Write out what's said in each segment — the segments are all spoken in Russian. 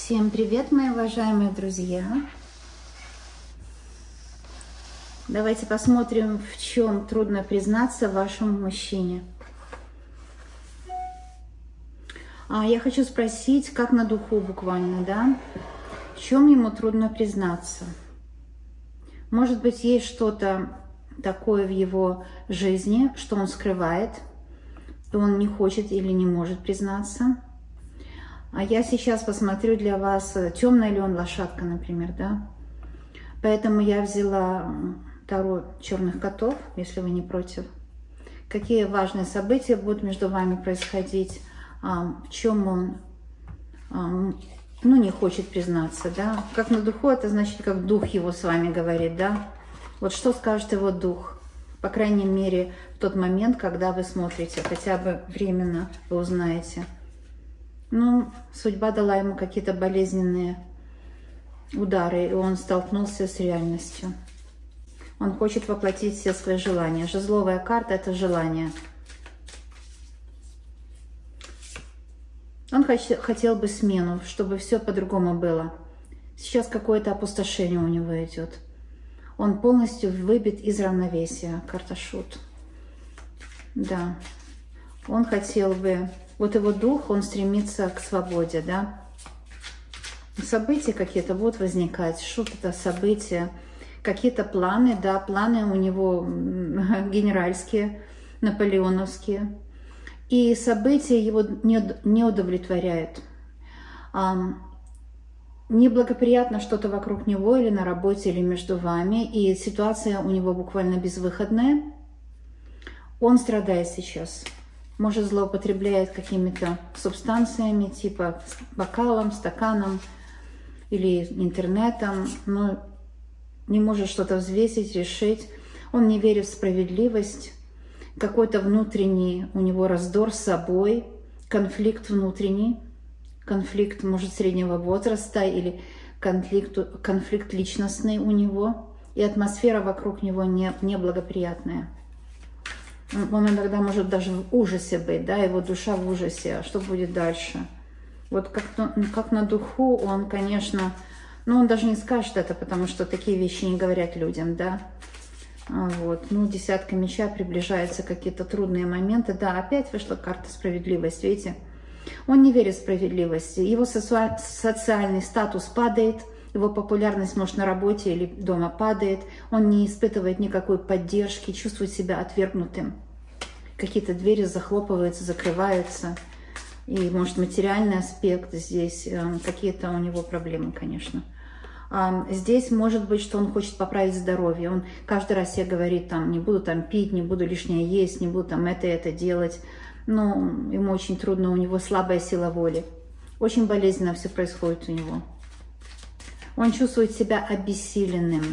Всем привет, мои уважаемые друзья! Давайте посмотрим, в чем трудно признаться вашему мужчине. Я хочу спросить, как на духу буквально, да? В чем ему трудно признаться? Может быть, есть что-то такое в его жизни, что он скрывает, и он не хочет или не может признаться. А я сейчас посмотрю для вас, темная ли он лошадка, например, да? Поэтому я взяла таро черных котов, если вы не против. Какие важные события будут между вами происходить, в чем он, не хочет признаться, да? Как на духу, это значит, как дух его с вами говорит, да? Вот что скажет его дух? По крайней мере, в тот момент, когда вы смотрите, хотя бы временно вы узнаете. Судьба дала ему какие-то болезненные удары, и он столкнулся с реальностью. Он хочет воплотить все свои желания. Жезловая карта – это желание. Он хотел бы смену, чтобы все по-другому было. Сейчас какое-то опустошение у него идет. Он полностью выбит из равновесия. Карта Шут. Да. Он хотел бы... Вот его дух, он стремится к свободе, да. События какие-то будут возникать. Шут – это события. Какие-то планы, да, планы у него генеральские, наполеоновские. И события его не удовлетворяют. Неблагоприятно что-то вокруг него или на работе, или между вами. И ситуация у него буквально безвыходная. Он страдает сейчас. Может, злоупотребляет какими-то субстанциями, типа бокалом, стаканом или интернетом, но не может что-то взвесить, решить. Он не верит в справедливость. Какой-то внутренний у него раздор с собой, конфликт внутренний, конфликт, может, среднего возраста или конфликт личностный у него. И атмосфера вокруг него неблагоприятная. Он иногда может даже в ужасе быть, да, его душа в ужасе. А что будет дальше? Вот как на духу он, конечно, он даже не скажет это, потому что такие вещи не говорят людям, да. Вот, десятка меча, приближаются какие-то трудные моменты. Да, опять вышла карта справедливость, видите? Он не верит в справедливость. Его социальный статус падает, его популярность, может, на работе или дома падает. Он не испытывает никакой поддержки, чувствует себя отвергнутым. Какие-то двери захлопываются, закрываются. И, может, материальный аспект здесь, какие-то у него проблемы, конечно. Здесь может быть, что он хочет поправить здоровье. Он каждый раз себе говорит, там, не буду там пить, не буду лишнее есть, не буду там это делать. Но ему очень трудно, у него слабая сила воли. Очень болезненно все происходит у него. Он чувствует себя обессиленным.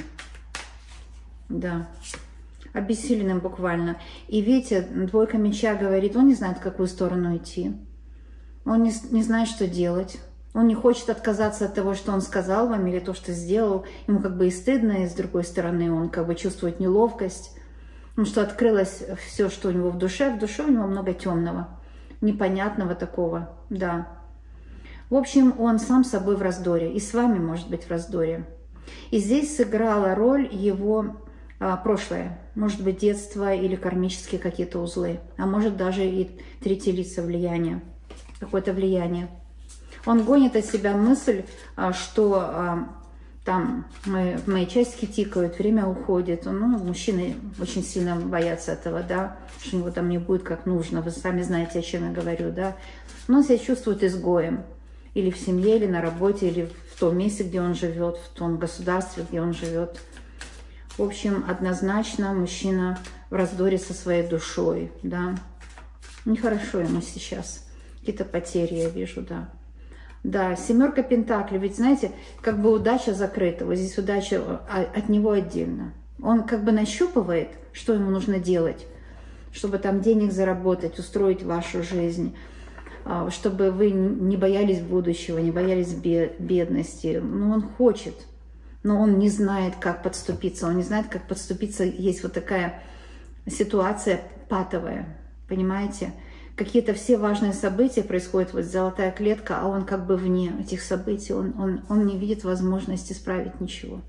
Да, обессиленным буквально. И видите, двойка меча говорит, он не знает, в какую сторону идти. Он не знает, что делать. Он не хочет отказаться от того, что он сказал вам, или то, что сделал. Ему как бы и стыдно, и с другой стороны он как бы чувствует неловкость. Потому что открылось все, что у него в душе. В душе у него много темного, непонятного такого, да. В общем, он сам с собой в раздоре, и с вами может быть в раздоре. И здесь сыграла роль его прошлое, может быть, детство или кармические какие-то узлы, а может даже и третье лицо влияния, какое-то влияние. Он гонит от себя мысль, что там мои часики тикают, время уходит. Мужчины очень сильно боятся этого, да, что у него там не будет как нужно. Вы сами знаете, о чем я говорю, да. Но он себя чувствует изгоем. Или в семье, или на работе, или в том месте, где он живет, в том государстве, где он живет. В общем, однозначно мужчина в раздоре со своей душой, да. Нехорошо ему сейчас. Какие-то потери я вижу, да. Да, семерка пентаклей. Ведь, знаете, как бы удача закрыта. Вот здесь удача от него отдельно. Он как бы нащупывает, что ему нужно делать, чтобы там денег заработать, устроить вашу жизнь, чтобы вы не боялись будущего, не боялись бедности. Он хочет, но он не знает, как подступиться. Он не знает, как подступиться. Есть вот такая ситуация патовая, понимаете? какие-то все важные события происходят, вот золотая клетка, а он как бы вне этих событий, он не видит возможности исправить ничего.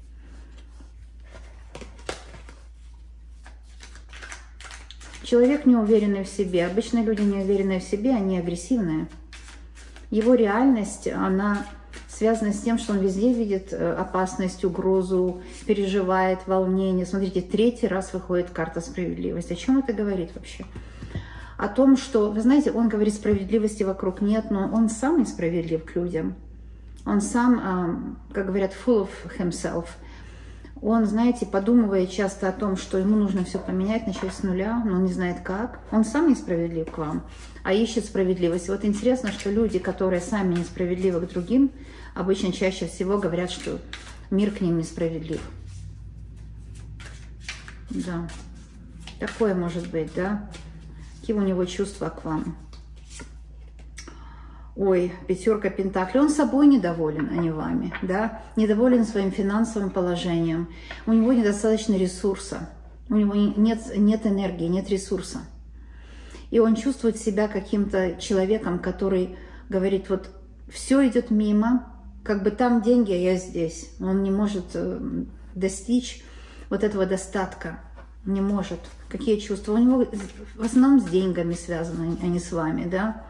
Человек неуверенный в себе. Обычно люди неуверенные в себе, они агрессивные. Его реальность, она связана с тем, что он везде видит опасность, угрозу, переживает волнение. Смотрите, 3-й раз выходит карта справедливости. О чем это говорит вообще? О том, что, вы знаете, он говорит, справедливости вокруг нет, но он сам несправедлив к людям. Он сам, как говорят, full of himself. Он, знаете, подумывает часто о том, что ему нужно все поменять, начать с нуля, но он не знает как. Он сам несправедлив к вам, а ищет справедливость. Вот интересно, что люди, которые сами несправедливы к другим, обычно чаще всего говорят, что мир к ним несправедлив. Да, такое может быть, да? Какие у него чувства к вам? Ой, 5 пентаклей. Он собой недоволен, а не вами, да? Недоволен своим финансовым положением. У него недостаточно ресурса. У него нет энергии, нет ресурса. И он чувствует себя каким-то человеком, который говорит, вот все идет мимо, как бы там деньги, а я здесь. Он не может достичь вот этого достатка. Не может. Какие чувства? У него в основном с деньгами связаны, а не с вами, да?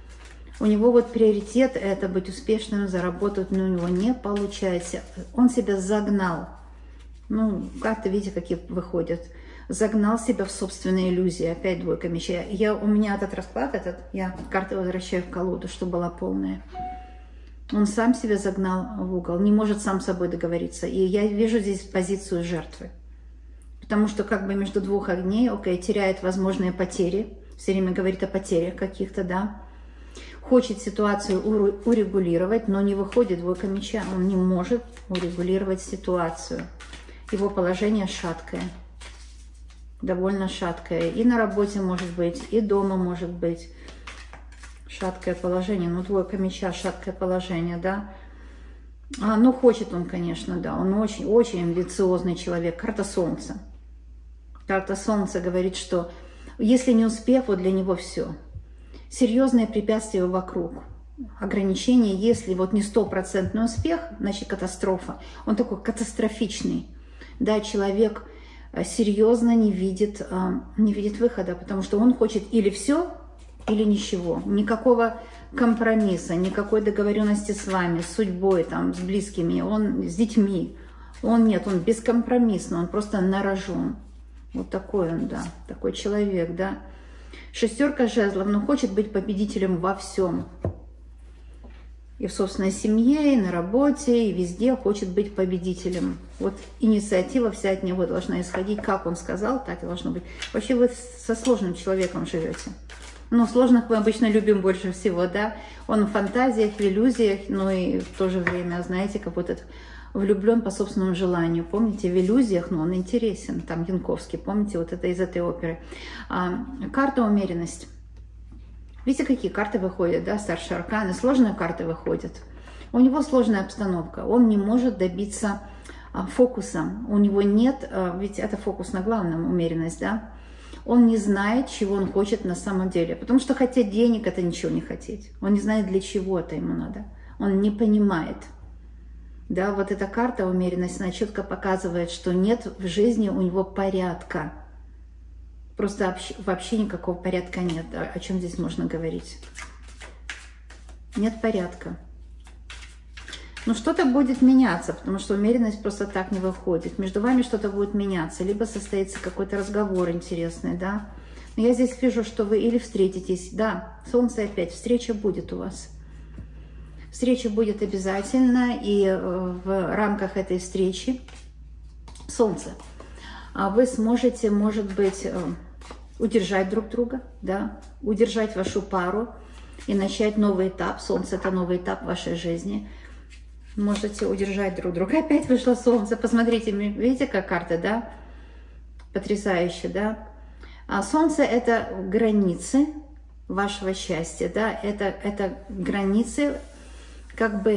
У него вот приоритет это быть успешным, заработать, но у него не получается. Он себя загнал. Ну, карты, видите, какие выходят. Загнал себя в собственные иллюзии. Опять 2 мечей. У меня этот расклад, я карты возвращаю в колоду, чтобы была полная. Он сам себя загнал в угол, не может сам с собой договориться. И я вижу здесь позицию жертвы. Потому что как бы между 2 огней, теряет возможные потери. Все время говорит о потерях каких-то, да. Хочет ситуацию урегулировать, но не выходит 2 меча. Он не может урегулировать ситуацию. Его положение шаткое. Довольно шаткое. И на работе может быть, и дома может быть. Шаткое положение. Ну, 2 меча, шаткое положение, да. Ну, хочет он, конечно, да. Он очень амбициозный человек. Карта Солнца. Карта Солнца говорит, что если не успех, вот для него все. Серьезные препятствия вокруг, ограничения, если вот не 100% успех, значит катастрофа. Он такой катастрофичный, да, человек серьезно не видит выхода, потому что он хочет или все, или ничего. Никакого компромисса, никакой договоренности с вами, с судьбой, там, с близкими, с детьми. Он бескомпромиссный, он просто нарожен. Вот такой он, да, такой человек, да. 6 жезлов, но хочет быть победителем во всем. И в собственной семье, и на работе, и везде хочет быть победителем. Вот инициатива вся от него должна исходить. Как он сказал, так и должно быть. Вообще вы со сложным человеком живете. Ну, сложных мы обычно любим больше всего, да. Он в фантазиях, в иллюзиях, но и в то же время, знаете, как вот этот влюблен по собственному желанию. Помните, в иллюзиях, но он интересен. Там Янковский, помните, вот это из этой оперы. Карта умеренность. Видите, какие карты выходят, да, старшие арканы, сложные карты выходят. У него сложная обстановка, он не может добиться фокуса. У него нет, ведь это фокус на главном, умеренность, да. Он не знает, чего он хочет на самом деле. Потому что хотеть денег – это ничего не хотеть. Он не знает, для чего это ему надо. Он не понимает. Да, вот эта карта умеренность, она четко показывает, что нет в жизни у него порядка. Просто вообще никакого порядка нет. О чем здесь можно говорить? Нет порядка. Но что-то будет меняться, потому что умеренность просто так не выходит. Между вами что-то будет меняться, либо состоится какой-то разговор интересный, да. Но я здесь вижу, что вы или встретитесь, да, Солнце опять, встреча будет у вас. Встреча будет обязательно, и в рамках этой встречи Солнце вы сможете, может быть, удержать друг друга, да, удержать вашу пару и начать новый этап. Солнце – это новый этап в вашей жизни. Можете удержать друг друга. Опять вышло Солнце. Посмотрите, видите, как карта, да? Потрясающе, да? А Солнце – это границы вашего счастья, да? Это границы, как бы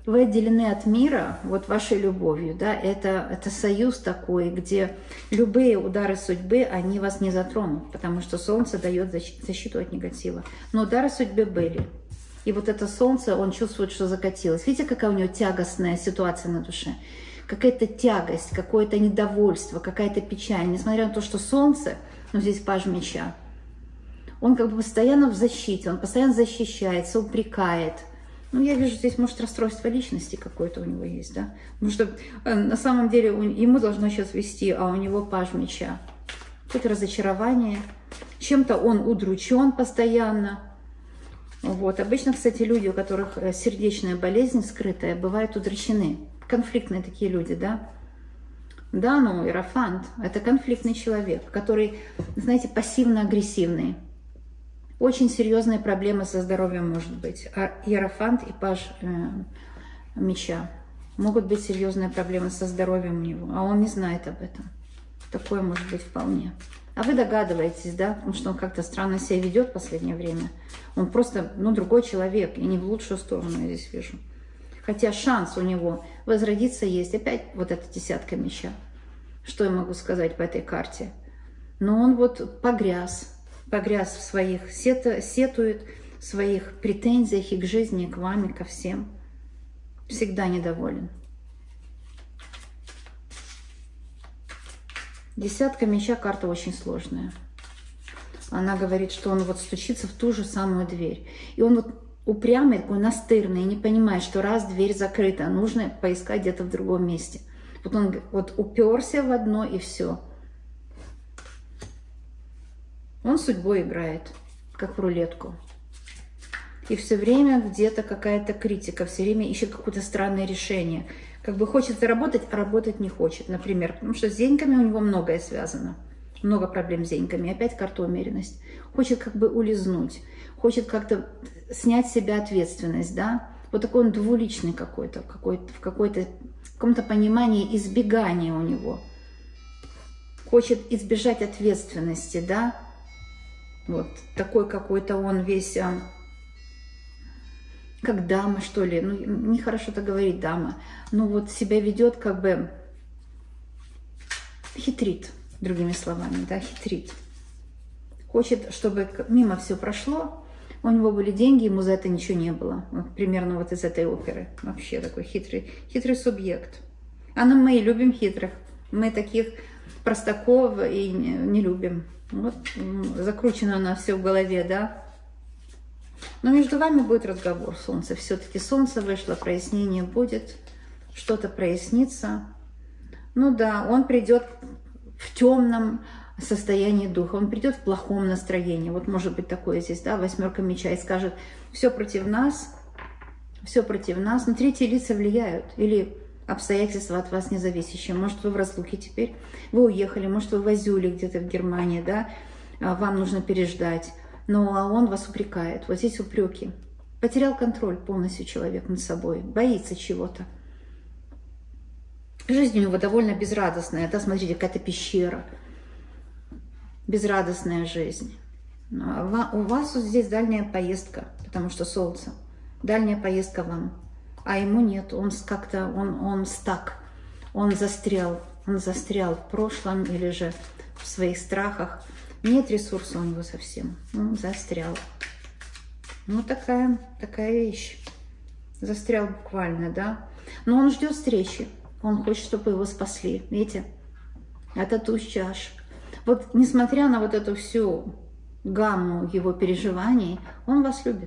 Вы отделены от мира вот вашей любовью, да, это союз такой, где любые удары судьбы, они вас не затронут, потому что Солнце дает защиту от негатива. Но удары судьбы были. И вот это Солнце, он чувствует, что закатилось. Видите, какая у него тягостная ситуация на душе? Какая-то тягость, какое-то недовольство, какая-то печаль. Несмотря на то, что Солнце, ну здесь паж меча, он как бы постоянно в защите, он постоянно защищается, упрекает. Ну, я вижу, здесь, может, расстройство личности какое-то у него есть, да? Потому что на самом деле ему должно сейчас вести, а у него паж меча. Какое-то разочарование. Чем-то он удручен постоянно. Вот. Обычно, кстати, люди, у которых сердечная болезнь скрытая, бывают удручены. Конфликтные такие люди, да? Да, ну, Иерофант – это конфликтный человек, который, знаете, пассивно-агрессивный. Очень серьезные проблемы со здоровьем может быть. А Иерофант и паж меча. Могут быть серьезные проблемы со здоровьем у него, а он не знает об этом. Такое может быть вполне. А вы догадываетесь, да, потому что он как-то странно себя ведет в последнее время. Он просто, ну, другой человек, и не в лучшую сторону я здесь вижу. Хотя шанс у него возродиться есть. Опять вот эта десятка меча. Что я могу сказать по этой карте? Но он вот погряз в своих, сетует в своих претензиях и к жизни, и к вам, и ко всем. Всегда недоволен. Десятка меча, карта очень сложная. Она говорит, что он вот стучится в ту же самую дверь. И он вот упрямый, такой настырный, не понимает, что раз дверь закрыта, нужно поискать где-то в другом месте. Вот он вот уперся в одно и все. Он судьбой играет, как в рулетку. И все время где-то какая-то критика, все время ищет какое-то странное решение. Как бы хочет заработать, а работать не хочет, например. Потому что с деньгами у него многое связано. Много проблем с деньгами. Опять карта умеренность. Хочет как бы улизнуть. Хочет как-то снять с себя ответственность, да. Вот такой он двуличный какой-то, в каком-то понимании избегания у него. Хочет избежать ответственности, да. Вот такой какой-то он весь, как дама, что ли. Ну, нехорошо так говорить, дама. Ну, вот себя ведет как бы хитрит, другими словами, да, хитрит. Хочет, чтобы мимо все прошло. У него были деньги, ему за это ничего не было. Вот, примерно вот из этой оперы. Вообще такой хитрый субъект. А мы любим хитрых. Мы таких простаков и не любим. Вот закручено она все в голове, да. Но между вами будет разговор, Солнце. Все-таки Солнце вышло, прояснение будет, что-то прояснится. Ну да, он придет в темном состоянии духа, он придет в плохом настроении. Вот может быть такое здесь, да, восьмерка меча, и скажет, все против нас, но третьи лица влияют. Или обстоятельства от вас независящие. Может, вы в разлуке теперь, вы уехали, может, вы в Азюле где-то в Германии, да, вам нужно переждать, но он вас упрекает. Вот здесь упреки. Потерял контроль полностью человек над собой, боится чего-то. Жизнь у него довольно безрадостная, да, смотрите, какая-то пещера, безрадостная жизнь. У вас вот здесь дальняя поездка, потому что Солнце, дальняя поездка вам. А ему нет, он как-то, он стак, он застрял в прошлом или же в своих страхах. Нет ресурса у него совсем, он застрял. Ну, такая вещь. Застрял буквально, да. Но он ждет встречи, он хочет, чтобы его спасли, видите? Это туз чаш. Вот несмотря на вот эту всю гамму его переживаний, он вас любит.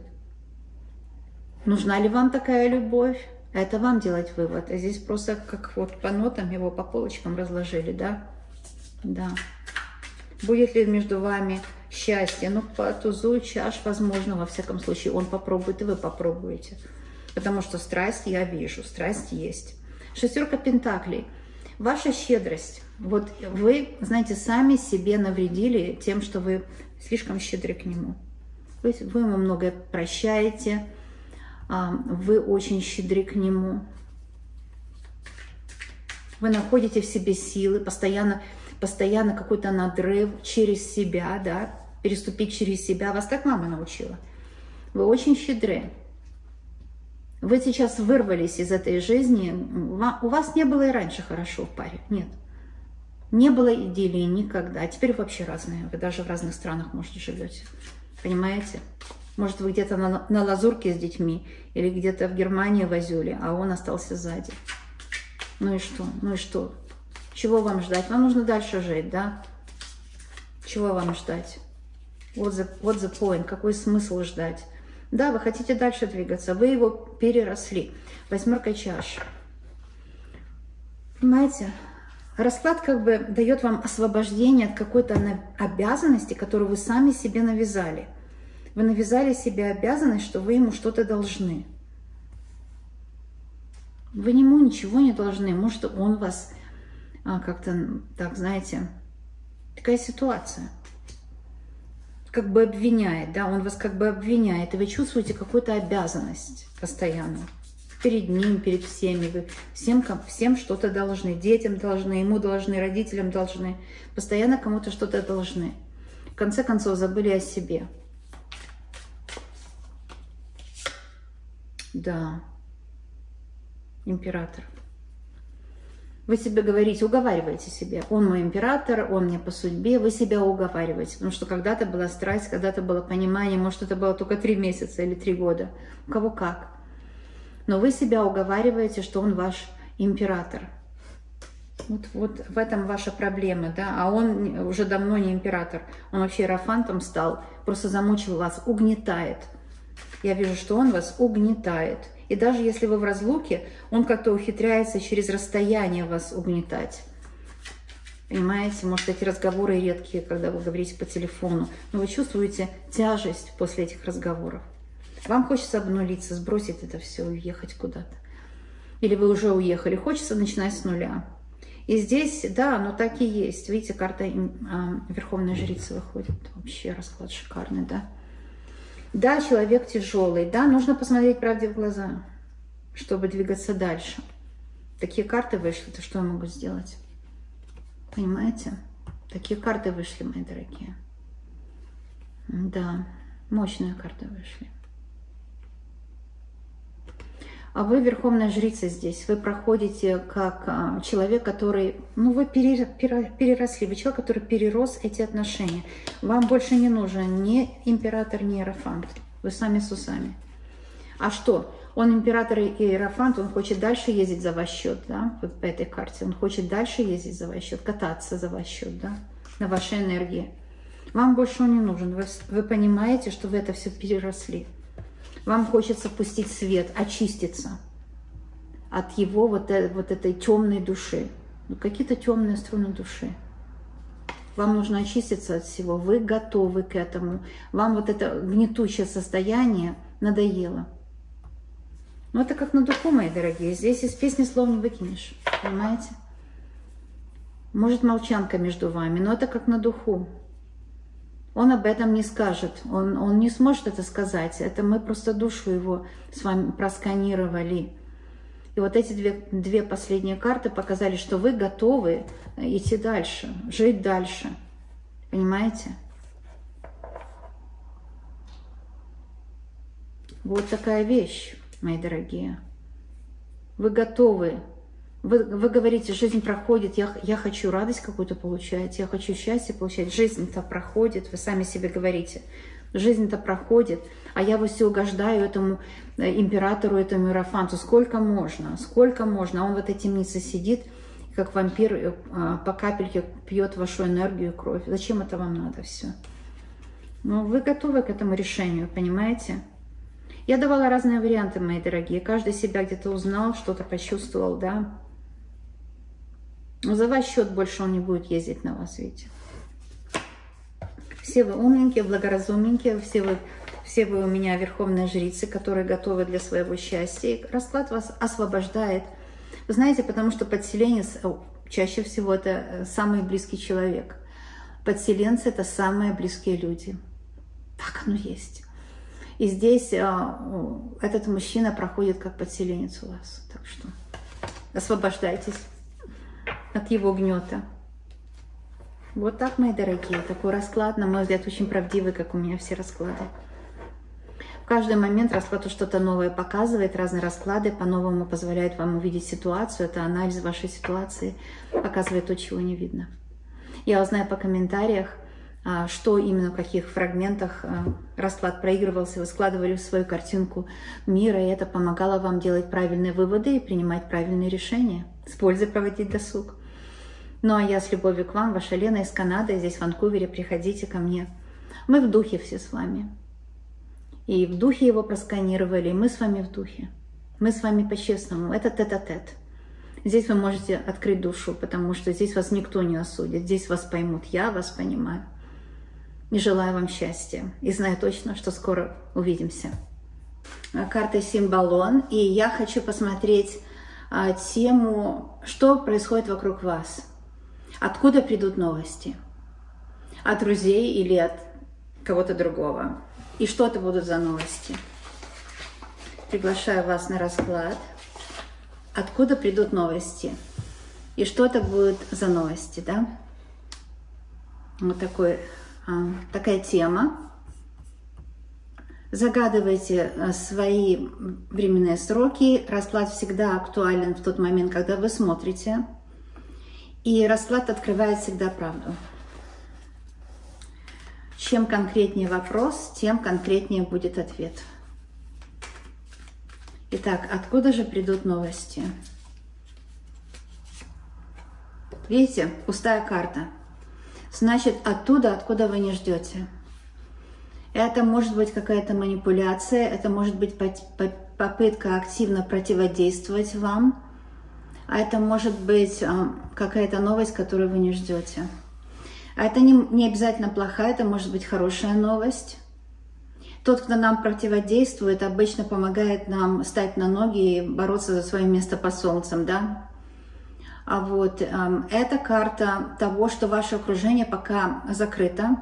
Нужна ли вам такая любовь? Это вам делать вывод. А здесь просто как вот по нотам его по полочкам разложили, да? Да. Будет ли между вами счастье? Ну, по тузу чаш, возможно, во всяком случае, он попробует, и вы попробуете. Потому что страсть я вижу, страсть есть. Шестерка пентаклей. Ваша щедрость. Вот вы, знаете, сами себе навредили тем, что вы слишком щедры к нему. Вы ему многое прощаете. Вы очень щедры к нему. Вы находите в себе силы, постоянно какой-то надрыв через себя, да, переступить через себя. Вас так мама научила. Вы очень щедры. Вы сейчас вырвались из этой жизни. У вас не было и раньше хорошо в паре. Нет. Не было идиллии никогда. А теперь вообще разные. Вы даже в разных странах, может, живете. Понимаете? Может, вы где-то на Лазурке с детьми или где-то в Германии в Азюле, а он остался сзади. Ну и что? Ну и что? Чего вам ждать? Вам нужно дальше жить, да? Чего вам ждать? What's the point? Какой смысл ждать? Да, вы хотите дальше двигаться, вы его переросли. 8 чаш. Понимаете? Расклад как бы дает вам освобождение от какой-то обязанности, которую вы сами себе навязали. Вы навязали себе обязанность, что вы ему что-то должны. Вы ему ничего не должны. Может, он вас как-то, так, знаете, такая ситуация. Как бы обвиняет, да, он вас как бы обвиняет, и вы чувствуете какую-то обязанность постоянно. Перед ним, перед всеми. Вы всем что-то должны. Детям должны, ему должны, родителям должны. Постоянно кому-то что-то должны. В конце концов, забыли о себе. Да. Император. Вы себе говорите, уговариваете себя. Он мой император, он мне по судьбе. Вы себя уговариваете. Потому что когда-то была страсть, когда-то было понимание. Может, это было только 3 месяца или 3 года. У кого как. Но вы себя уговариваете, что он ваш император. Вот в этом ваша проблема, да. А он уже давно не император. Он вообще иерофантом стал. Просто замучил вас, угнетает. Я вижу, что он вас угнетает. И даже если вы в разлуке, он как-то ухитряется через расстояние вас угнетать. Понимаете, может, эти разговоры редкие, когда вы говорите по телефону, но вы чувствуете тяжесть после этих разговоров. Вам хочется обнулиться, сбросить это все и уехать куда-то. Или вы уже уехали, хочется начинать с нуля. И здесь, да, но так и есть. Видите, карта Верховной Жрицы выходит. Вообще расклад шикарный, да. Да, человек тяжелый, да, нужно посмотреть правде в глаза, чтобы двигаться дальше. Такие карты вышли, то что я могу сделать? Понимаете? Такие карты вышли, мои дорогие. Да, мощные карты вышли. А вы Верховная Жрица здесь. Вы проходите как человек, который... Ну, вы переросли. Вы человек, который перерос эти отношения. Вам больше не нужен ни император, ни иерофант. Вы сами с усами. А что? Он император и иерофант, он хочет дальше ездить за ваш счет, да? Вот по этой карте. Он хочет дальше ездить за ваш счет, кататься за ваш счет, да? На вашей энергии. Вам больше он не нужен. Вы понимаете, что вы это все переросли. Вам хочется пустить свет, очиститься от его вот этой темной души. Ну, какие-то темные струны души. Вам нужно очиститься от всего. Вы готовы к этому. Вам вот это гнетущее состояние надоело. Ну, это как на духу, мои дорогие. Здесь из песни слов не выкинешь. Понимаете? Может, молчанка между вами, но это как на духу. Он об этом не скажет, он не сможет это сказать. Это мы просто душу его с вами просканировали. И вот эти две последние карты показали, что вы готовы идти дальше, жить дальше. Понимаете? Вот такая вещь, мои дорогие. Вы готовы. Вы говорите, жизнь проходит, я хочу радость какую-то получать, я хочу счастье получать. Жизнь-то проходит, вы сами себе говорите. Жизнь-то проходит, а я вот все угождаю этому императору, этому иерофанту. Сколько можно? Сколько можно? А он в этой темнице сидит, как вампир, по капельке пьет вашу энергию и кровь. Зачем это вам надо все? Ну, вы готовы к этому решению, понимаете? Я давала разные варианты, мои дорогие. Каждый себя где-то узнал, что-то почувствовал, да? Но за ваш счет больше он не будет ездить на вас, видите. Все вы умненькие, благоразумненькие, все вы у меня верховные жрицы, которые готовы для своего счастья. И расклад вас освобождает. Вы знаете, потому что подселенец чаще всего это самый близкий человек. Подселенцы это самые близкие люди. Так оно есть. И здесь этот мужчина проходит как подселенец у вас. Так что освобождайтесь от его гнета. Вот так, мои дорогие. Такой расклад, на мой взгляд, очень правдивый, как у меня все расклады. В каждый момент расклад что-то новое показывает, разные расклады по-новому позволяют вам увидеть ситуацию. Это анализ вашей ситуации, показывает то, чего не видно. Я узнаю по комментариях, что именно в каких фрагментах расклад проигрывался, вы складывали в свою картинку мира, и это помогало вам делать правильные выводы и принимать правильные решения, с пользой проводить досуг. Ну а я с любовью к вам, ваша Лена из Канады, здесь в Ванкувере, приходите ко мне. Мы в духе все с вами. И в духе его просканировали, и мы с вами в духе. Мы с вами по-честному, это тет-а-тет. Здесь вы можете открыть душу, потому что здесь вас никто не осудит, здесь вас поймут, я вас понимаю. И желаю вам счастья, и знаю точно, что скоро увидимся. Карта Символон, и я хочу посмотреть тему, что происходит вокруг вас. Откуда придут новости? От друзей или от кого-то другого? И что это будут за новости? Приглашаю вас на расклад. Откуда придут новости? И что это будет за новости, да? Вот такая тема. Загадывайте свои временные сроки. Расклад всегда актуален в тот момент, когда вы смотрите. И расклад открывает всегда правду. Чем конкретнее вопрос, тем конкретнее будет ответ. Итак, откуда же придут новости? Видите, пустая карта. Значит, оттуда, откуда вы не ждете. Это может быть какая-то манипуляция, это может быть попытка активно противодействовать вам, а это может быть какая-то новость, которую вы не ждете. А это не обязательно плохая, это может быть хорошая новость. Тот, кто нам противодействует, обычно помогает нам встать на ноги и бороться за свое место под солнцем, да? А вот это карта того, что ваше окружение пока закрыто.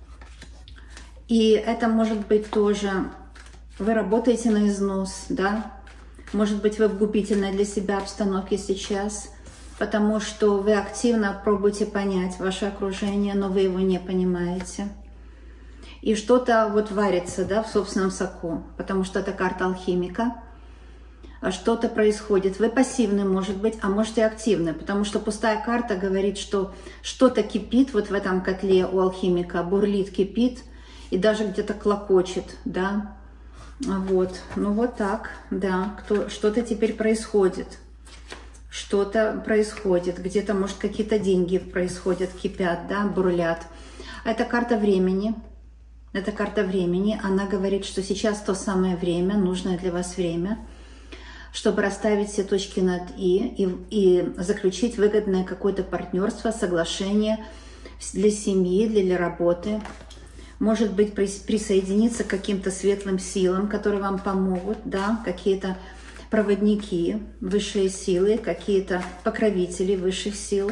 И это может быть тоже, вы работаете на износ, да? Может быть, вы в губительной для себя обстановке сейчас, потому что вы активно пробуете понять ваше окружение, но вы его не понимаете. И что-то вот варится, да, в собственном соку, потому что это карта алхимика. Что-то происходит. Вы пассивны, может быть, а может и активны, потому что пустая карта говорит, что что-то кипит вот в этом котле у алхимика, бурлит, кипит и даже где-то клокочет, да. Вот, ну вот так, да, что-то теперь происходит. Что-то происходит, где-то, может, какие-то деньги происходят, кипят, да, бурлят. Это карта времени. Это карта времени. Она говорит, что сейчас то самое время, нужное для вас время, чтобы расставить все точки над и заключить выгодное какое-то партнерство, соглашение для семьи, для работы. Может быть, присоединиться к каким-то светлым силам, которые вам помогут, да, какие-то проводники, высшие силы, какие-то покровители высших сил,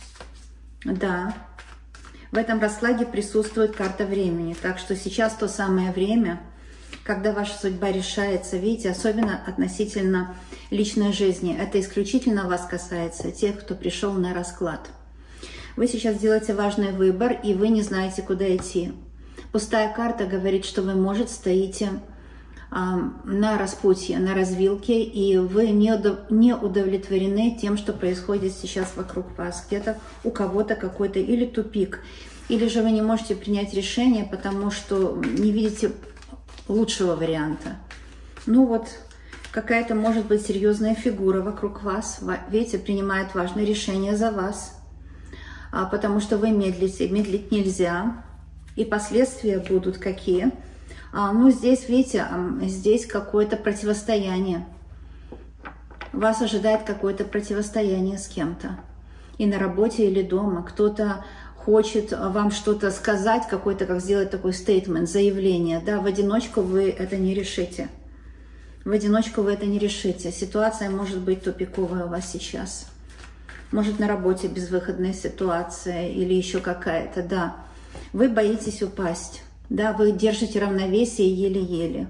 да. В этом раскладе присутствует карта времени, так что сейчас то самое время, когда ваша судьба решается, видите, особенно относительно личной жизни. Это исключительно вас касается, тех, кто пришел на расклад. Вы сейчас делаете важный выбор, и вы не знаете, куда идти. Пустая карта говорит, что вы, может, стоите на распутье, на развилке, и вы не удовлетворены тем, что происходит сейчас вокруг вас. Где-то у кого-то какой-то или тупик, или же вы не можете принять решение, потому что не видите лучшего варианта. Ну вот, какая-то может быть серьезная фигура вокруг вас, видите, принимает важные решения за вас, потому что вы медлите, медлить нельзя, и последствия будут какие? Ну, здесь, видите, здесь какое-то противостояние. Вас ожидает какое-то противостояние с кем-то. И на работе, или дома. Кто-то хочет вам что-то сказать, какой-то, как сделать такой стейтмент, заявление. Да, в одиночку вы это не решите. В одиночку вы это не решите. Ситуация может быть тупиковая у вас сейчас. Может, на работе безвыходная ситуация или еще какая-то, да. Вы боитесь упасть. Да, вы держите равновесие еле-еле.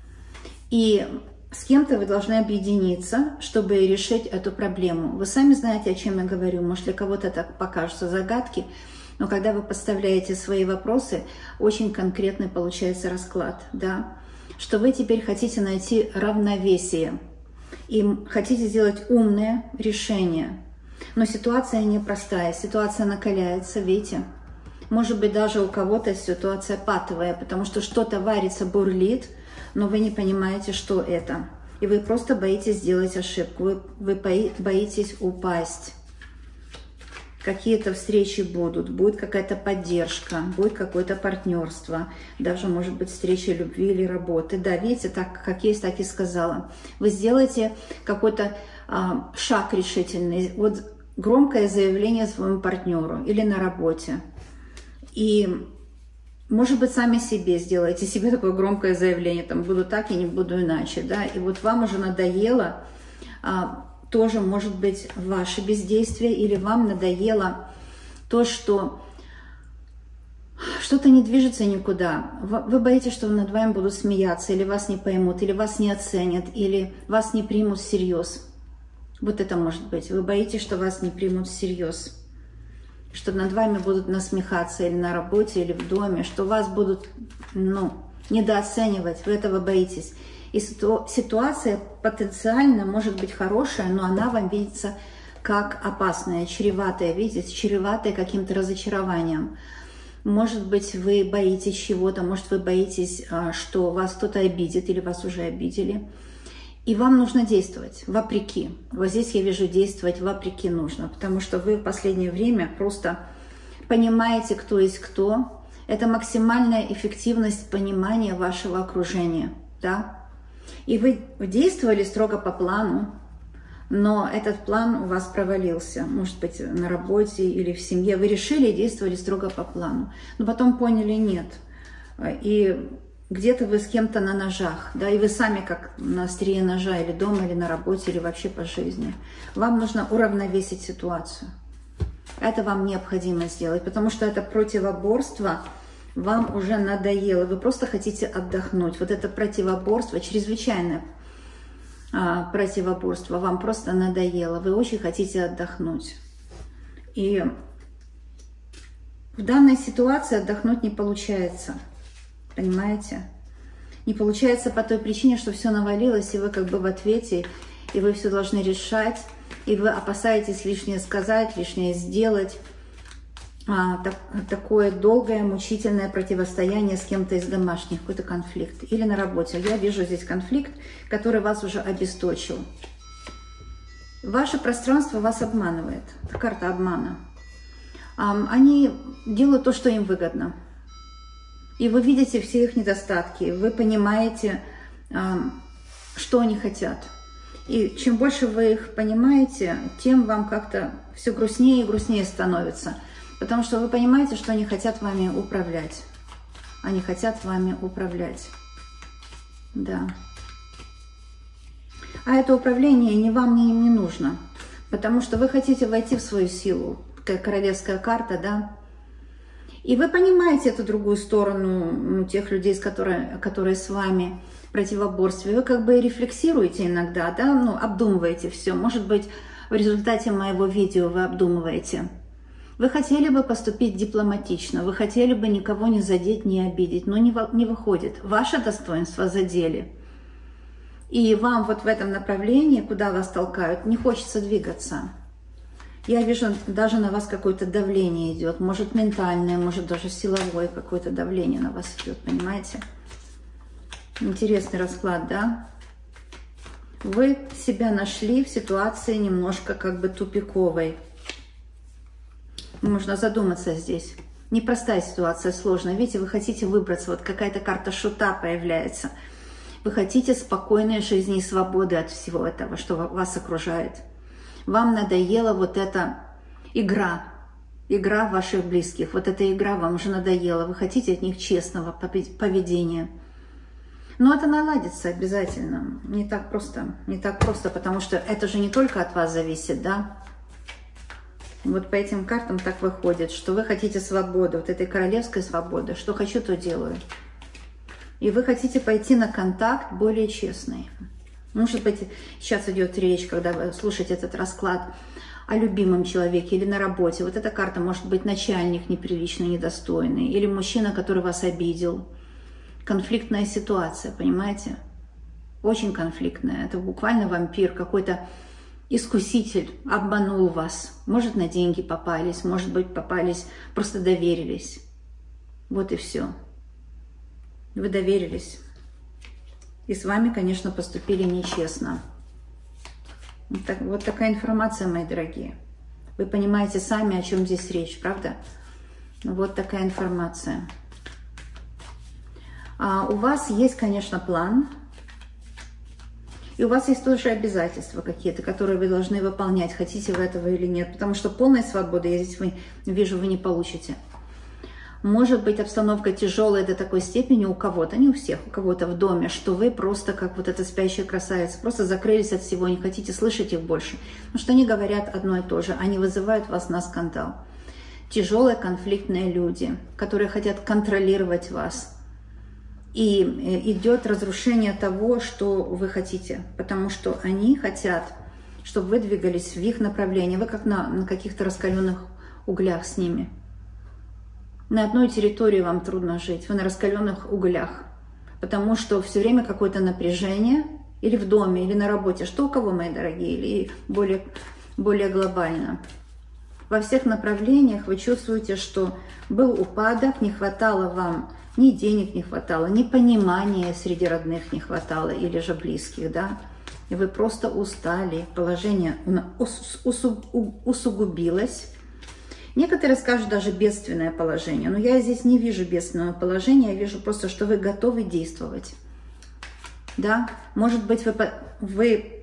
И с кем-то вы должны объединиться, чтобы решить эту проблему. Вы сами знаете, о чем я говорю. Может, для кого-то так покажутся загадки, но когда вы подставляете свои вопросы, очень конкретный получается расклад. Да? что вы теперь хотите найти равновесие и хотите сделать умное решение. Но ситуация непростая, ситуация накаляется, видите? Может быть, даже у кого-то ситуация патовая, потому что что-то варится, бурлит, но вы не понимаете, что это. И вы просто боитесь сделать ошибку, вы боитесь упасть. Какие-то встречи будут, будет какая-то поддержка, будет какое-то партнерство, даже, может быть, встреча любви или работы. Да, видите, так как есть, так и сказала. Вы сделаете какой-то шаг решительный, вот громкое заявление своему партнеру или на работе. И, может быть, сами себе сделаете себе такое громкое заявление, там, буду так и не буду иначе, да, и вот вам уже надоело, тоже, может быть, ваше бездействие, или вам надоело то, что что-то не движется никуда. Вы боитесь, что над вами будут смеяться, или вас не поймут, или вас не оценят, или вас не примут всерьез. Вот это может быть. Вы боитесь, что вас не примут всерьез, что над вами будут насмехаться или на работе, или в доме, что вас будут, недооценивать. Вы этого боитесь. И ситуация потенциально может быть хорошая, но она вам видится как опасная, чреватая, видите, чреватая каким-то разочарованием. Может быть, вы боитесь чего-то, может, вы боитесь, что вас кто-то обидит или вас уже обидели. И вам нужно действовать вопреки. Вот здесь я вижу, действовать вопреки нужно, потому что вы в последнее время просто понимаете, кто есть кто. Это максимальная эффективность понимания вашего окружения, да? И вы действовали строго по плану, но этот план у вас провалился, может быть, на работе или в семье. Вы решили и действовали строго по плану, но потом поняли нет. И где-то вы с кем-то на ножах, да, и вы сами как на острие ножа или дома, или на работе, или вообще по жизни. Вам нужно уравновесить ситуацию. Это вам необходимо сделать, потому что это противоборство вам уже надоело. Вы просто хотите отдохнуть. Вот это противоборство, чрезвычайное противоборство, вам просто надоело. Вы очень хотите отдохнуть. И в данной ситуации отдохнуть не получается. Понимаете? Не получается по той причине, что все навалилось, и вы как бы в ответе, и вы все должны решать, и вы опасаетесь лишнее сказать, лишнее сделать. Такое долгое, мучительное противостояние с кем-то из домашних, какой-то конфликт. Или на работе. Я вижу здесь конфликт, который вас уже обесточил. Ваше пространство вас обманывает. Это карта обмана. Они делают то, что им выгодно. И вы видите все их недостатки. Вы понимаете, что они хотят. И чем больше вы их понимаете, тем вам как-то все грустнее и грустнее становится. Потому что вы понимаете, что они хотят вами управлять. Они хотят вами управлять. Да. А это управление ни вам, ни им не нужно. Потому что вы хотите войти в свою силу. Такая королевская карта, да. И вы понимаете эту другую сторону тех людей, которые с вами в противоборстве. Вы как бы рефлексируете иногда, да, обдумываете все. Может быть, в результате моего видео вы обдумываете. Вы хотели бы поступить дипломатично, вы хотели бы никого не задеть, не обидеть, но не выходит. Ваше достоинство задели. И вам вот в этом направлении, куда вас толкают, не хочется двигаться. Я вижу, даже на вас какое-то давление идет, может ментальное, может даже силовое какое-то давление на вас идет, понимаете? Интересный расклад, да? Вы себя нашли в ситуации немножко как бы тупиковой. Можно задуматься здесь. Непростая ситуация, сложная. Видите, вы хотите выбраться, вот какая-то карта шута появляется. Вы хотите спокойной жизни и свободы от всего этого, что вас окружает. Вам надоела вот эта игра ваших близких. Вот эта игра вам уже надоела. Вы хотите от них честного поведения. Но это наладится обязательно. Не так просто, потому что это же не только от вас зависит, да? Вот по этим картам так выходит, что вы хотите свободы, вот этой королевской свободы. Что хочу, то делаю. И вы хотите пойти на контакт более честный. Может быть, сейчас идет речь, когда вы слушаете этот расклад, о любимом человеке или на работе. Вот эта карта может быть начальник неприличный, недостойный, или мужчина, который вас обидел, конфликтная ситуация, понимаете? Очень конфликтная. Это буквально вампир, какой-то искуситель обманул вас. Может, на деньги попались, может быть, попались, просто доверились. Вот и все. Вы доверились. И с вами, конечно, поступили нечестно. Вот такая информация, мои дорогие. Вы понимаете сами, о чем здесь речь, правда? Вот такая информация. У вас есть, конечно, план. И у вас есть тоже обязательства какие-то, которые вы должны выполнять, хотите вы этого или нет. Потому что полной свободы, я здесь вижу, вы не получите. Может быть, обстановка тяжелая до такой степени у кого-то, не у всех, у кого-то в доме, что вы просто, как вот эта спящая красавица, просто закрылись от всего, не хотите слышать их больше. Потому что они говорят одно и то же, они вызывают вас на скандал. Тяжелые конфликтные люди, которые хотят контролировать вас. И идет разрушение того, что вы хотите, потому что они хотят, чтобы вы двигались в их направлении. Вы как на каких-то раскаленных углях с ними. На одной территории вам трудно жить, вы на раскаленных углях, потому что все время какое-то напряжение, или в доме, или на работе, что у кого, мои дорогие, или более глобально. Во всех направлениях вы чувствуете, что был упадок, не хватало вам, ни денег не хватало, ни понимания среди родных не хватало, или же близких, да. И вы просто устали, положение усугубилось. Некоторые скажут даже бедственное положение, но я здесь не вижу бедственного положения, я вижу просто, что вы готовы действовать. Да, может быть, вы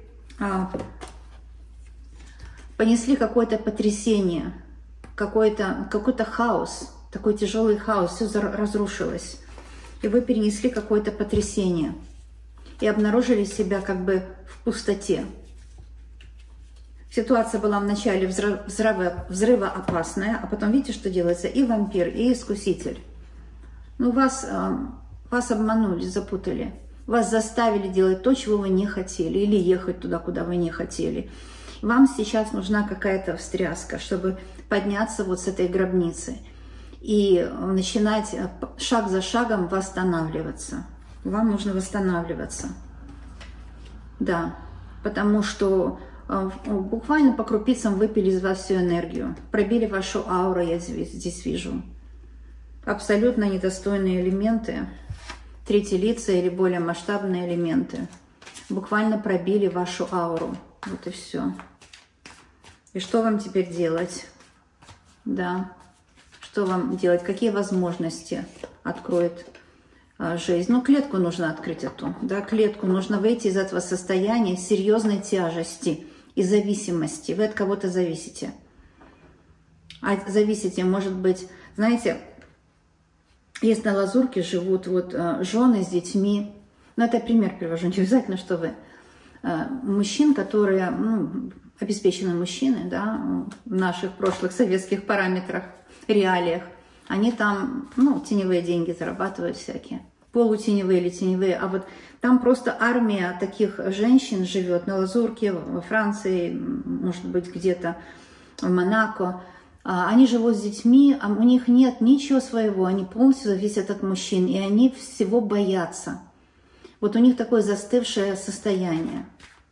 понесли какое-то потрясение, какой-то хаос, такой тяжелый хаос, все разрушилось. И вы перенесли какое-то потрясение и обнаружили себя как бы в пустоте. Ситуация была вначале взрывоопасная, а потом видите, что делается? И вампир, и искуситель. Ну, вас обманули, запутали. Вас заставили делать то, чего вы не хотели, или ехать туда, куда вы не хотели. Вам сейчас нужна какая-то встряска, чтобы подняться вот с этой гробницы и начинать шаг за шагом восстанавливаться. Вам нужно восстанавливаться. Да, потому что буквально по крупицам выпили из вас всю энергию, пробили вашу ауру, я здесь вижу. Абсолютно недостойные элементы, третьи лица или более масштабные элементы, буквально пробили вашу ауру. Вот и все. И что вам теперь делать? Да, что вам делать? Какие возможности откроет жизнь? Ну, клетку нужно открыть эту, да, клетку. Нужно выйти из этого состояния серьезной тяжести и зависимости. Вы от кого-то зависите. А зависите, может быть, знаете, есть на Лазурке живут вот жены с детьми. Ну, это пример привожу, не обязательно, что вы. Мужчин, которые, ну, обеспеченные мужчины, да, в наших прошлых советских параметрах, реалиях, они там, ну, теневые деньги зарабатывают всякие. Полутеневые или теневые, а вот там просто армия таких женщин живет на Лазурке, во Франции, может быть, где-то в Монако. Они живут с детьми, а у них нет ничего своего, они полностью зависят от мужчин, и они всего боятся. Вот у них такое застывшее состояние.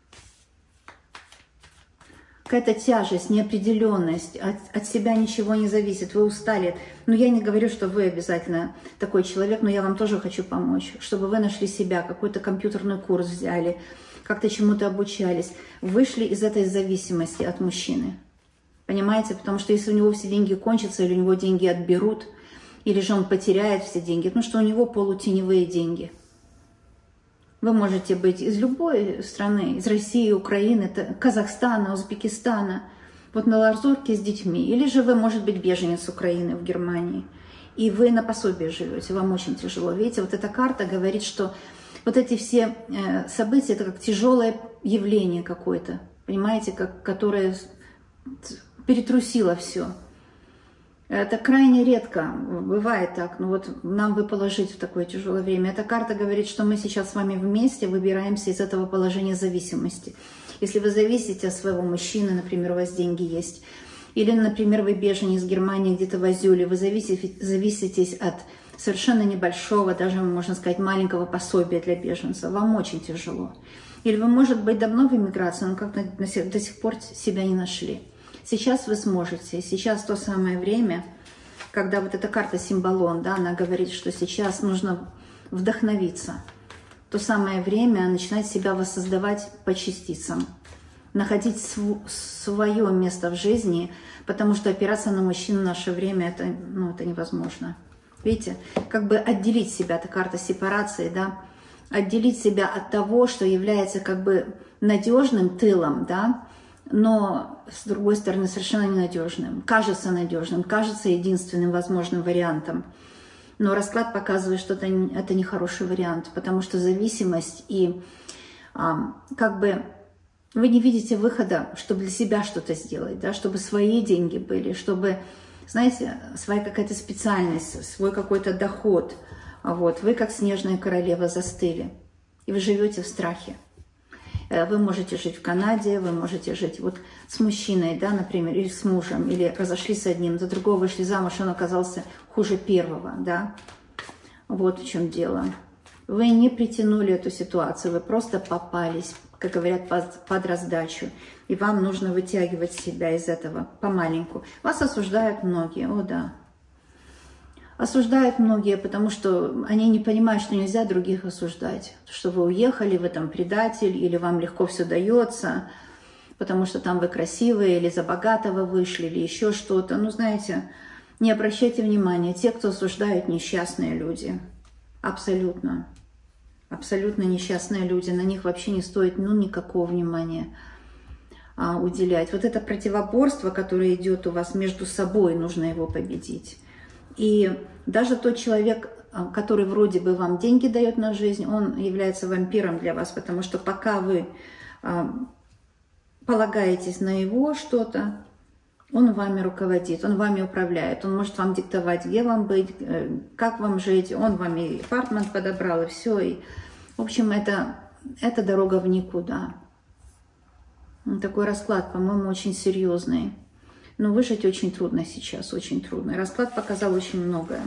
Какая-то тяжесть, неопределенность, от себя ничего не зависит, вы устали. Но я не говорю, что вы обязательно такой человек, но я вам тоже хочу помочь, чтобы вы нашли себя, какой-то компьютерный курс взяли, как-то чему-то обучались, вышли из этой зависимости от мужчины. Понимаете? Потому что если у него все деньги кончатся, или у него деньги отберут, или же он потеряет все деньги, потому что у него полутеневые деньги. Вы можете быть из любой страны, из России, Украины, Казахстана, Узбекистана, вот на Лазурке с детьми. Или же вы, может быть, беженец Украины в Германии, и вы на пособие живете, вам очень тяжело. Видите, вот эта карта говорит, что вот эти все события, это как тяжелое явление какое-то, понимаете, которое перетрусило все. Это крайне редко бывает так, но вот нам выпало жить в такое тяжелое время. Эта карта говорит, что мы сейчас с вами вместе выбираемся из этого положения зависимости. Если вы зависите от своего мужчины, например, у вас деньги есть, или, например, вы беженец из Германии, где-то в Азиоле, вы зависитесь от совершенно небольшого, даже, можно сказать, маленького пособия для беженцев. Вам очень тяжело. Или вы, может быть, давно в эмиграции, но как-то до сих пор себя не нашли. Сейчас вы сможете. Сейчас то самое время, когда вот эта карта Симбалон, да, она говорит, что сейчас нужно вдохновиться. То самое время начинать себя воссоздавать по частицам. Находить свое место в жизни, потому что опираться на мужчин в наше время, это невозможно. Видите, как бы отделить себя, это карта сепарации, да, отделить себя от того, что является как бы надежным тылом, да, но с другой стороны совершенно ненадежным, кажется надежным, кажется единственным возможным вариантом. Но расклад показывает, что это не хороший вариант, потому что зависимость и как бы вы не видите выхода, чтобы для себя что-то сделать, да, чтобы свои деньги были, чтобы, знаете, своя какая-то специальность, свой какой-то доход. Вот, вы как снежная королева застыли, и вы живете в страхе. Вы можете жить в Канаде, вы можете жить вот с мужчиной, да, например, или с мужем, или разошлись с одним, за другого вышли замуж, он оказался хуже первого, да. Вот в чем дело. Вы не притянули эту ситуацию, вы просто попались, как говорят, под раздачу. И вам нужно вытягивать себя из этого помаленьку. Вас осуждают многие, о да. Осуждают многие, потому что они не понимают, что нельзя других осуждать. Что вы уехали, вы там предатель, или вам легко все дается, потому что там вы красивые, или за богатого вышли, или еще что-то. Ну, знаете, не обращайте внимания. Те, кто осуждают, несчастные люди. Абсолютно. Абсолютно несчастные люди. На них вообще не стоит никакого внимания уделять. Вот это противоборство, которое идет у вас между собой, нужно его победить. И даже тот человек, который вроде бы вам деньги дает на жизнь, он является вампиром для вас, потому что пока вы полагаетесь на его что-то, он вами руководит, он вами управляет, он может вам диктовать, где вам быть, как вам жить, он вам и апартмент подобрал, и все. И, в общем, это дорога в никуда. Такой расклад, по-моему, очень серьезный. Но выжить очень трудно сейчас, очень трудно. Расклад показал очень многое.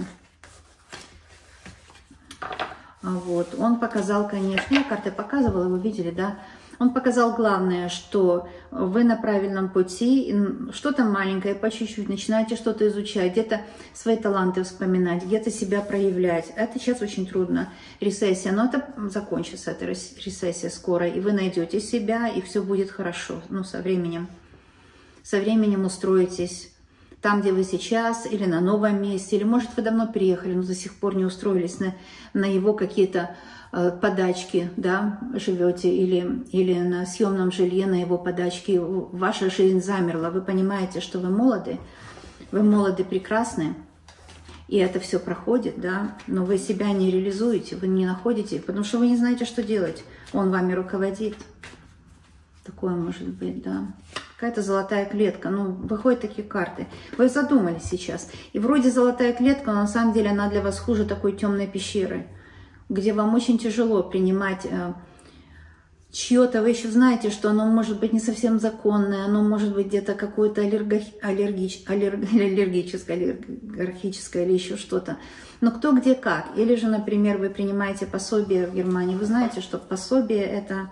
Вот. Он показал, конечно, я карты показывала, вы видели, да? Он показал главное, что вы на правильном пути, что-то маленькое, по чуть-чуть, начинаете что-то изучать, где-то свои таланты вспоминать, где-то себя проявлять. Это сейчас очень трудно, рецессия, но это закончится, эта рецессия скоро, и вы найдете себя, и все будет хорошо, со временем. Со временем устроитесь там, где вы сейчас, или на новом месте, или, может, вы давно переехали, но до сих пор не устроились на его какие-то подачки, да, живете, или на съемном жилье, на его подачки. Ваша жизнь замерла, вы понимаете, что вы молоды прекрасны, и это все проходит, да, но вы себя не реализуете, вы не находите, потому что вы не знаете, что делать. Он вами руководит. Такое может быть, да. Какая-то золотая клетка. Выходят такие карты. Вы задумались сейчас. И вроде золотая клетка, но на самом деле она для вас хуже такой темной пещеры, где вам очень тяжело принимать чье-то. Вы еще знаете, что оно может быть не совсем законное, оно может быть где-то какое-то аллергическое или еще что-то. Но кто, где, как. Или же, например, вы принимаете пособие в Германии. Вы знаете, что пособие это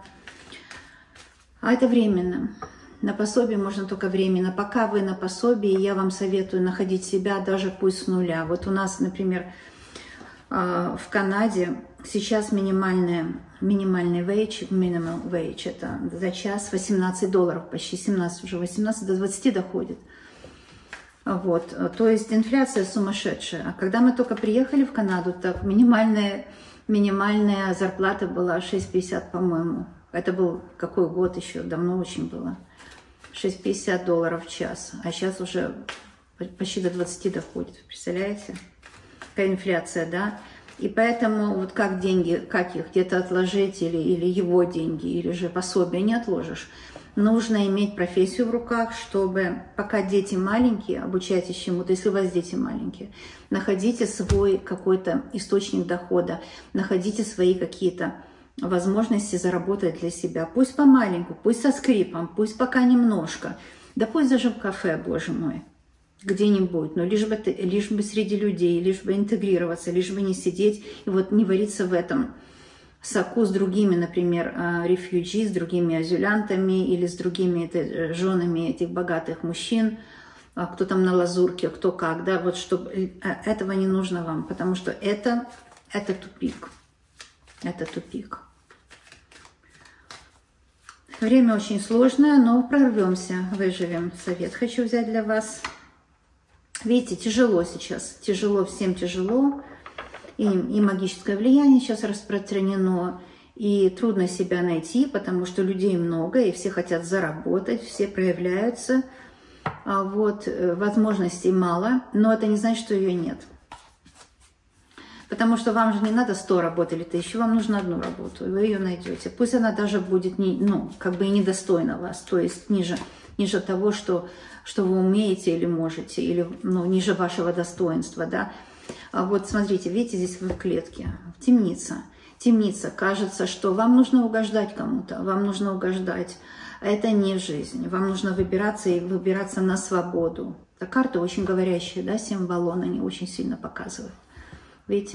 временно. На пособие можно только временно. Пока вы на пособии, я вам советую находить себя даже пусть с нуля. Вот у нас, например, в Канаде сейчас минимальный wage, minimum wage, это за час $18, почти 17, уже 18 до 20 доходит. Вот, то есть инфляция сумасшедшая. А когда мы только приехали в Канаду, так минимальная зарплата была $6,50, по-моему. Это был какой год еще, давно очень было. $6,50 в час, а сейчас уже почти до 20 доходит, представляете? Какая инфляция, да? И поэтому вот как деньги, как их где-то отложить, или его деньги, или же пособие не отложишь. Нужно иметь профессию в руках, чтобы, пока дети маленькие, обучайтесь чему-то, если у вас дети маленькие, находите свой какой-то источник дохода, находите свои какие-то возможности заработать для себя. Пусть помаленьку, пусть со скрипом, пусть пока немножко. Да пусть даже в кафе, боже мой. где-нибудь, но лишь бы среди людей, лишь бы интегрироваться, лишь бы не сидеть и вот не вариться в этом соку с другими, например, рефьюджи, с другими азилянтами или с другими женами этих богатых мужчин, кто там на лазурке, кто как, да, вот чтобы этого не нужно вам, потому что это тупик, это тупик. Время очень сложное, но прорвемся, выживем. Совет хочу взять для вас. Видите, тяжело сейчас, тяжело, всем тяжело. И магическое влияние сейчас распространено, и трудно себя найти, потому что людей много, и все хотят заработать, все проявляются. Вот, возможностей мало, но это не значит, что ее нет. Потому что вам же не надо 100 работ или 1000, вам нужно одну работу, и вы ее найдете. Пусть она даже будет как бы и недостойна вас, то есть ниже того, что вы умеете или можете, или ниже вашего достоинства, да. Вот смотрите, видите, здесь вы в клетке, темница. Темница, кажется, что вам нужно угождать кому-то, вам нужно угождать. Это не жизнь, вам нужно выбираться и выбираться на свободу. Эта карта очень говорящая, да, 7 валон, они очень сильно показывают. Видите?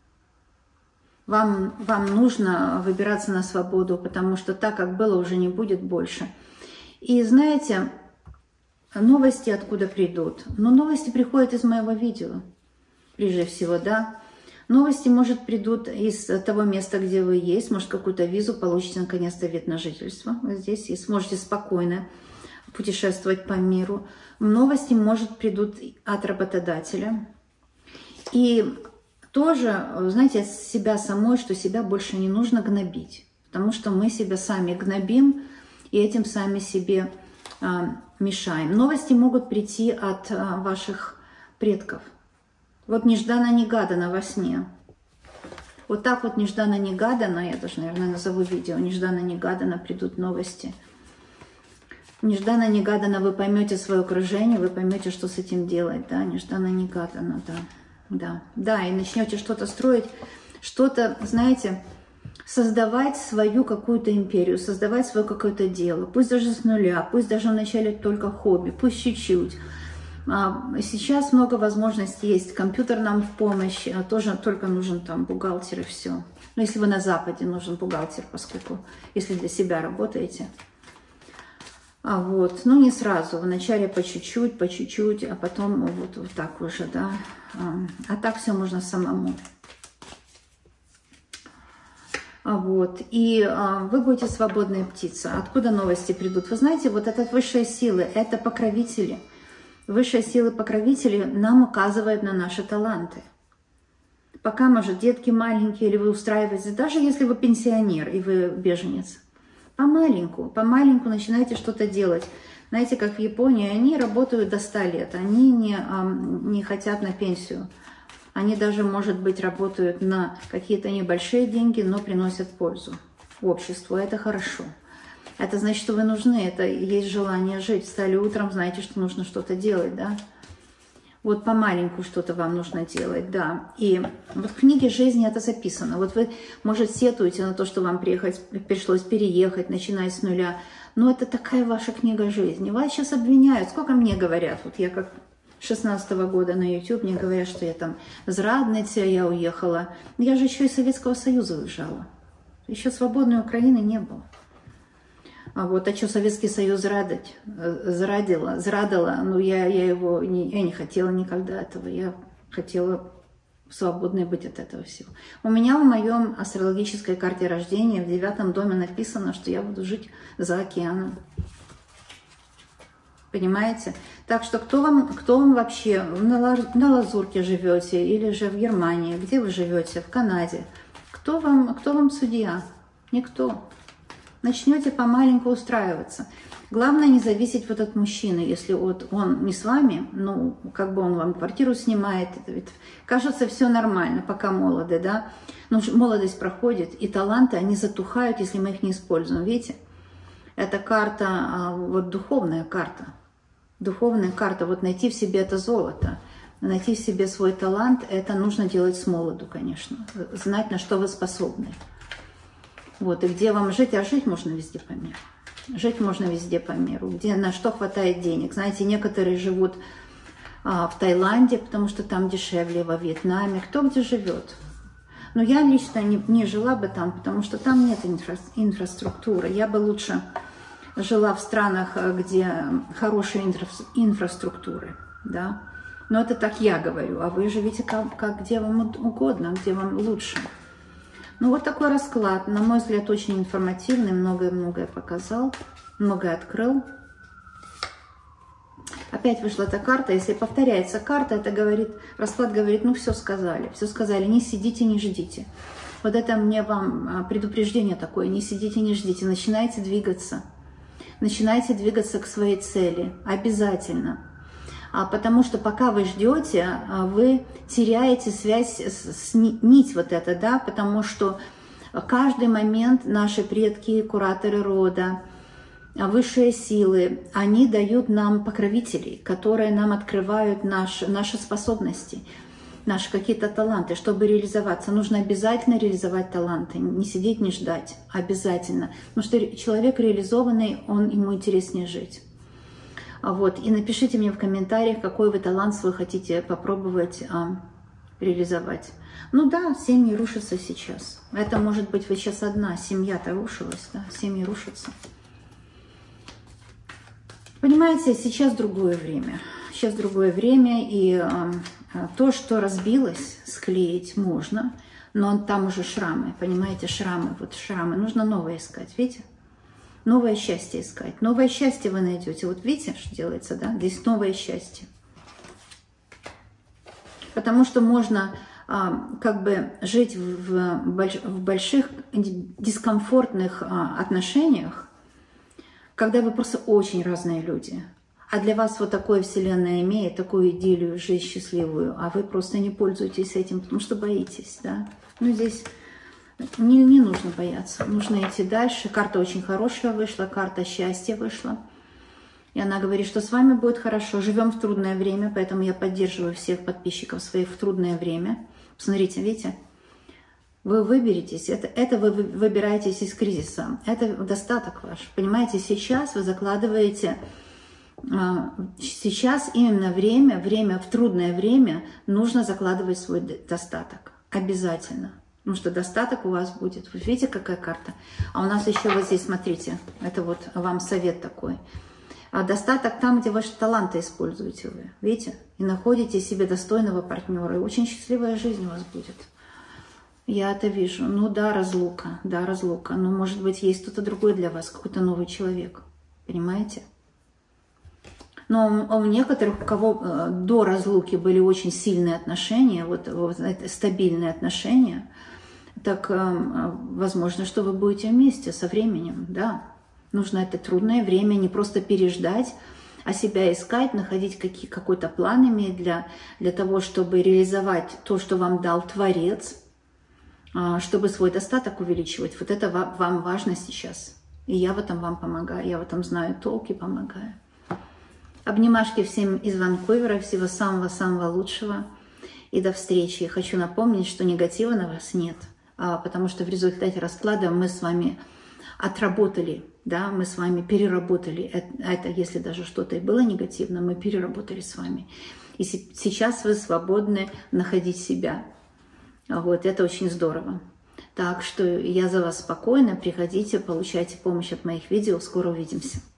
Вам нужно выбираться на свободу, потому что так, как было, уже не будет больше. И знаете, новости откуда придут? Ну, новости приходят из моего видео, прежде всего, да. Новости, может, придут из того места, где вы есть, может, какую-то визу получите, наконец-то, вид на жительство здесь, и сможете спокойно путешествовать по миру. Новости, может, придут от работодателя. И тоже, знаете, от себя самой, что себя больше не нужно гнобить, потому что мы себя сами гнобим и этим сами себе мешаем. Новости могут прийти от ваших предков. Вот нежданно-негаданно во сне. Вот так вот нежданно-негаданно, я даже, наверное, назову видео, нежданно-негаданно придут новости. Нежданно-негаданно вы поймете свое окружение, вы поймете, что с этим делать, да, нежданно-негаданно, да. Да, и начнете что-то строить, что-то, знаете, создавать свою какую-то империю, создавать свое какое-то дело, пусть даже с нуля, пусть даже вначале только хобби, пусть чуть-чуть. Сейчас много возможностей есть, компьютер нам в помощь, тоже только нужен там бухгалтер и все. Но если вы на Западе, нужен бухгалтер, поскольку, если для себя работаете. Вот, ну не сразу, вначале по чуть-чуть, а потом вот так уже, да. А так все можно самому. Вот, и вы будете свободная птица. Откуда новости придут? Вы знаете, вот это высшие силы, это покровители. Высшие силы-покровители нам указывают на наши таланты. Пока, может, детки маленькие, или вы устраиваетесь, даже если вы пенсионер и вы беженец, помаленьку начинайте что-то делать. Знаете, как в Японии, они работают до 100 лет, они не хотят на пенсию. Они даже, может быть, работают на какие-то небольшие деньги, но приносят пользу обществу. Это хорошо. Это значит, что вы нужны, это есть желание жить. Встали утром, знаете, что нужно что-то делать, да? Вот помаленьку что-то вам нужно делать, да. И вот в книге жизни это записано. Вот вы, может, сетуете на то, что вам пришлось переехать, начиная с нуля. Но это такая ваша книга жизни. Вас сейчас обвиняют. Сколько мне говорят? Вот я как 16-го года на YouTube, мне говорят, что я там з Радницы, я уехала. Я же еще из Советского Союза уезжала. Еще свободной Украины не было. А что Советский Союз зрадила, ну я не хотела никогда этого, я хотела свободной быть от этого всего. У меня в моем астрологической карте рождения в 9-м доме написано, что я буду жить за океаном. Понимаете? Так что кто вам вообще на Лазурке живете, или же в Германии, где вы живете, в Канаде? Кто вам судья? Никто. Начнете помаленьку устраиваться. Главное не зависеть вот от мужчины. Если вот он не с вами, ну, как бы он вам квартиру снимает, кажется, все нормально, пока молоды, да. Но молодость проходит, и таланты, они затухают, если мы их не используем. Видите? Это карта, вот духовная карта. Духовная карта, вот найти в себе это золото. Найти в себе свой талант, это нужно делать с молоду, конечно. Знать, на что вы способны. Вот, и где вам жить, а жить можно везде по миру. Жить можно везде по миру, где на что хватает денег. Знаете, некоторые живут в Таиланде, потому что там дешевле, во Вьетнаме, кто где живет. Но я лично не жила бы там, потому что там нет инфраструктуры. Я бы лучше жила в странах, где хорошие инфраструктуры, да. Но это так я говорю, а вы живите где вам угодно, где вам лучше. Ну вот такой расклад, на мой взгляд, очень информативный, многое-многое показал, многое открыл. Опять вышла эта карта, если повторяется карта, это говорит, расклад говорит, ну все сказали, не сидите, не ждите. Вот это мне вам предупреждение такое, не сидите, не ждите, начинайте двигаться к своей цели, обязательно. Потому что пока вы ждете, вы теряете связь, нить вот это, да, потому что каждый момент наши предки, кураторы рода, высшие силы, они дают нам покровителей, которые нам открывают наши способности, наши какие-то таланты. Чтобы реализоваться, нужно обязательно реализовать таланты, не сидеть, не ждать, обязательно. Потому что человек реализованный, ему интереснее жить. Вот. И напишите мне в комментариях, какой вы талант свой хотите попробовать реализовать. Ну да, семьи рушатся сейчас. Это может быть вы сейчас одна, семья-то рушилась, да, семьи рушатся. Понимаете, сейчас другое время. Сейчас другое время, и то, что разбилось, склеить можно, но там уже шрамы, понимаете, шрамы, вот шрамы. Нужно новое искать, видите? Новое счастье искать. Новое счастье вы найдете. Вот видите, что делается, да? Здесь новое счастье. Потому что можно как бы жить в больших дискомфортных отношениях, когда вы просто очень разные люди. А для вас вот такое Вселенная имеет, такую идиллию, жизнь счастливую, а вы просто не пользуетесь этим, потому что боитесь, да? Ну, здесь не нужно бояться, нужно идти дальше. Карта очень хорошая вышла, карта счастья вышла. И она говорит, что с вами будет хорошо. Живем в трудное время, поэтому я поддерживаю всех подписчиков своих в трудное время. Посмотрите, видите? Вы выберетесь, это вы выбираетесь из кризиса, это достаток ваш. Понимаете, сейчас вы закладываете, сейчас именно время, в трудное время нужно закладывать свой достаток, обязательно. Потому что достаток у вас будет. Вы видите, какая карта? А у нас еще вот здесь, смотрите, это вот вам совет такой. Достаток там, где ваши таланты используете вы, видите? И находите себе достойного партнера, и очень счастливая жизнь у вас будет. Я это вижу. Ну да, разлука. Но может быть есть кто-то другой для вас, какой-то новый человек. Понимаете? Но у некоторых, у кого до разлуки были очень сильные отношения, вот стабильные отношения, так возможно, что вы будете вместе со временем, да. Нужно это трудное время не просто переждать, а себя искать, находить какой-то план иметь для того, чтобы реализовать то, что вам дал Творец, чтобы свой достаток увеличивать. Вот это вам важно сейчас. И я в этом вам помогаю, я в этом знаю толк и помогаю. Обнимашки всем из Ванкувера, всего самого-самого лучшего. И до встречи. Я хочу напомнить, что негатива на вас нет, потому что в результате расклада мы с вами отработали, да, мы с вами переработали. Это если даже что-то и было негативно, мы переработали с вами. И сейчас вы свободны находить себя. Вот, это очень здорово. Так что я за вас спокойна. Приходите, получайте помощь от моих видео. Скоро увидимся.